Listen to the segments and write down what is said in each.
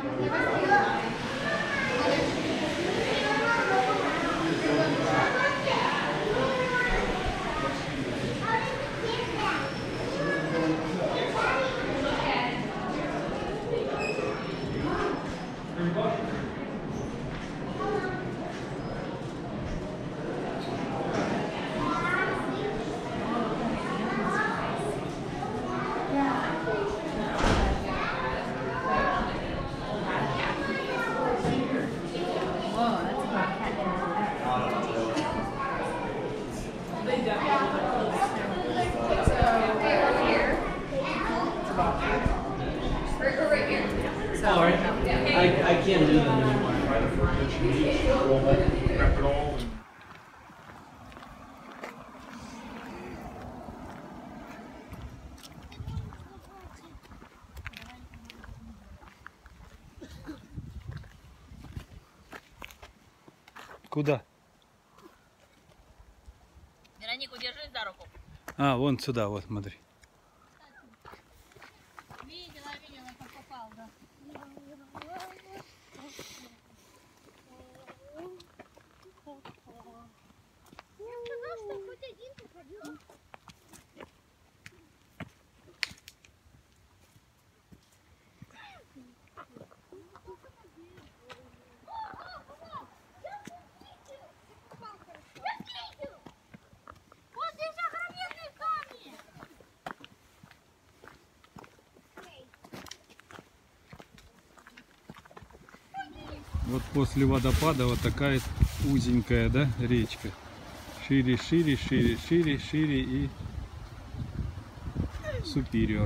I can't do them anymore. Wrap it all. Куда? Веронику, держись за руку. А, вон сюда, вот, смотри. Видела, как попал, да. Я сказал, что хоть один попадет. Вот после водопада вот такая узенькая, да, речка. Шире, шире, шире, шире, шире и Superior.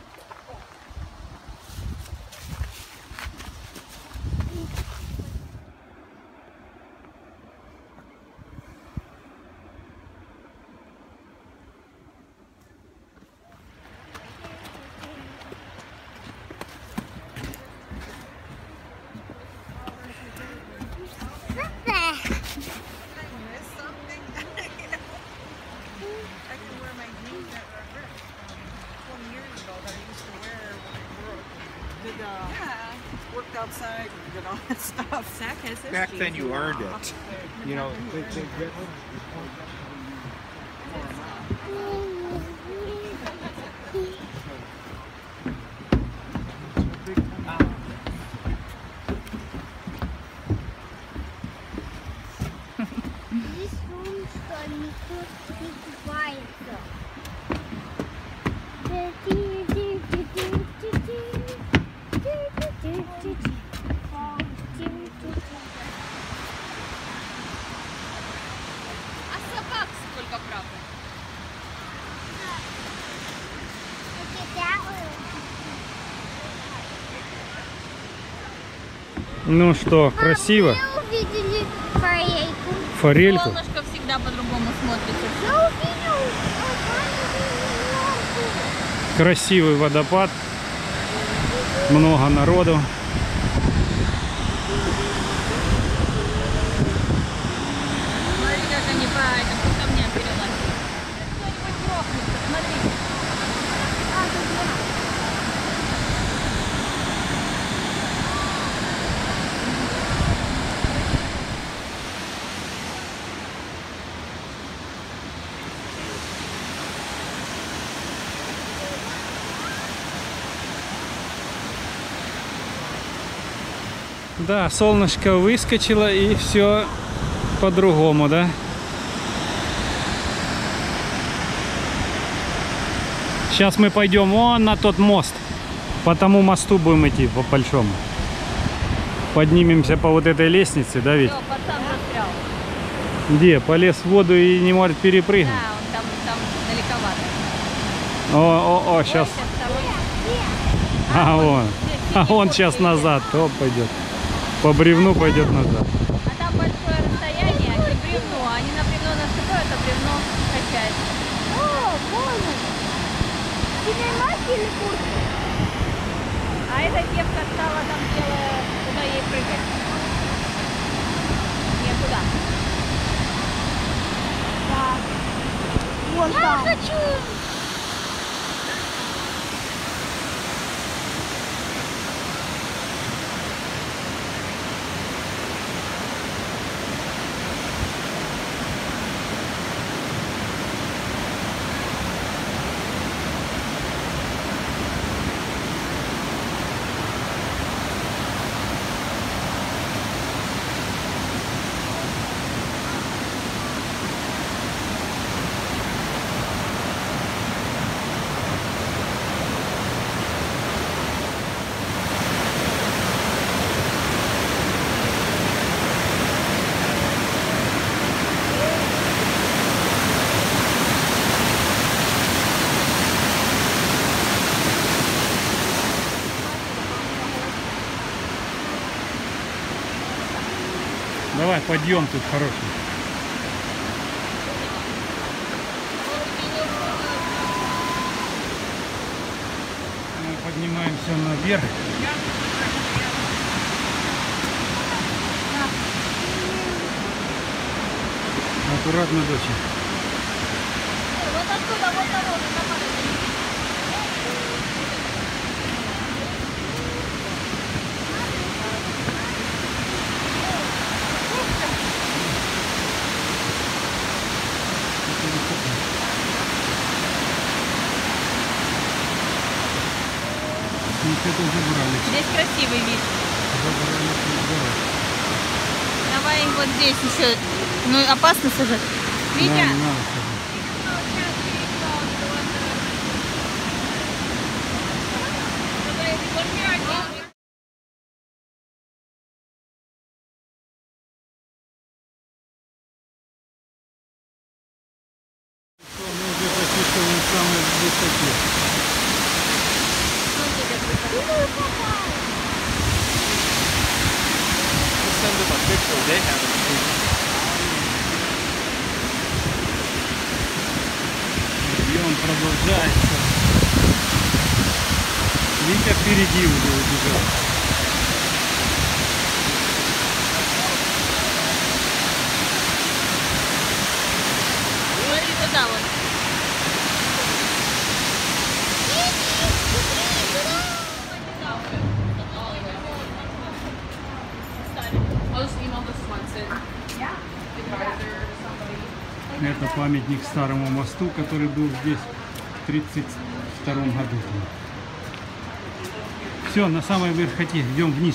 Worked outside and did all that stuff. Zach has his Back then jeans you earned off. it. You know, Здесь солнышко не купается. А собак сколько, правда? Ну что, красиво? Мы увидели форельку. Форельку? Солнышко всегда по-другому смотрится. Я увидел. Красивый водопад. Много народу. Смотри, как они по камням перелазят. Кто-нибудь грохнется, смотри. Да, солнышко выскочило и все по-другому, да? Сейчас мы пойдем вон на тот мост. По тому мосту будем идти, по большому. Поднимемся по вот этой лестнице, да ведь? Все, пацан застрял. Где? Полез в воду и не может перепрыгнуть. Да, он там далековато. О, сейчас. А он сейчас назад, то пойдет. По бревну пойдет назад. А там большое расстояние и бревно. Они на бревно наступают, а бревно качается. О, понял. Тебе маски или куртку? А эта девка стала там белая, куда ей прыгать? Некуда. Вон там. Я хочу! Давай, подъем тут хороший. Мы поднимаемся наверх. Аккуратно, доча. Вот оттуда, вот дорога, давай. Это забрали. Здесь красивый вид. Забрали, забрали. Давай вот здесь еще. Ну опасно сажать. Да, Витя, не надо сажать. Мы уже почти на самой высоте. Подъем продолжается. Витя впереди уже убежал. смотри туда вот. Это памятник старому мосту, который был здесь в 1932 году. Все, на самой верхоте, идем вниз.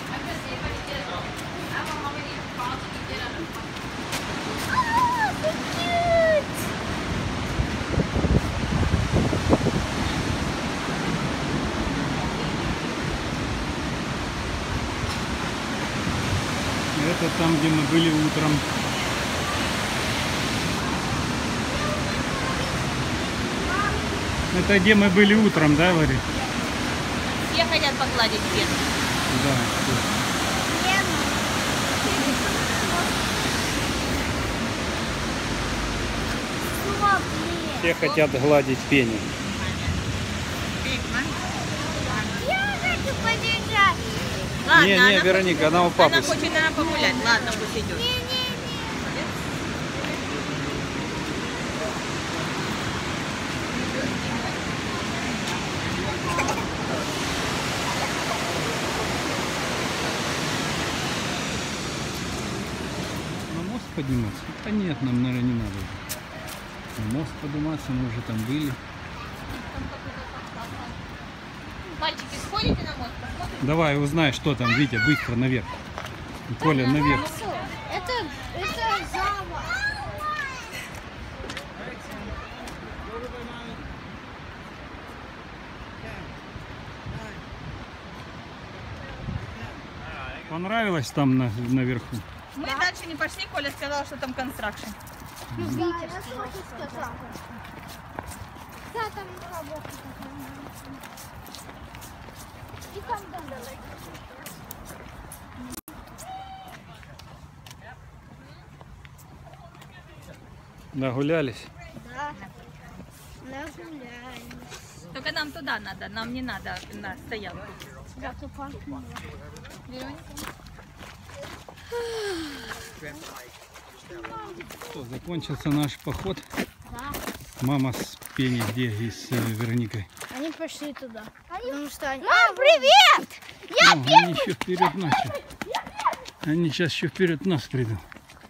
Это там, где мы были утром. Это где мы были утром, да, Варя? Все хотят погладить пену. Да. Все хотят гладить пени. Я хочу подержать. Ладно, Не, она Вероника, она у папы. Она хочет, наверное, погулять. Ладно, пусть идет. На мост подниматься? Да нет, нам, наверное, не надо. На мост подниматься, мы уже там были. Мальчики, сходите на мост, посмотрим. Давай, узнай, что там, Витя, быстро наверх. И Коля, наверх. Это замок. Понравилось там наверху? Мы дальше не пошли, Коля сказал, что там констракшн. Да, я тоже сказала. Да, там работа. И там далеко. Нагулялись? Да. Нагулялись. Только нам туда надо, нам не надо на стоянку. Да, ты паркнула. Что, закончился наш поход. Да. Мама с Пеней где и с Вероникой. Они пошли туда. Потому что они... Мам, привет! Они еще вперед нас. Они сейчас еще вперед нас придут.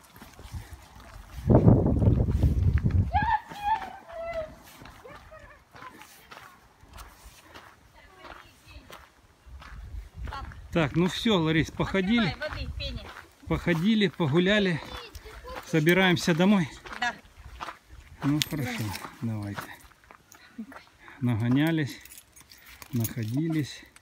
Так, ну все, Ларис, походили. Поднимай воды, Пеня. Походили, погуляли. Собираемся домой. Да. Ну хорошо, давайте. Нагонялись, находились.